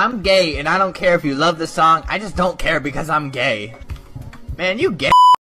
I'm gay, and I don't care if you love the song. I just don't care because I'm gay. Man, you gay.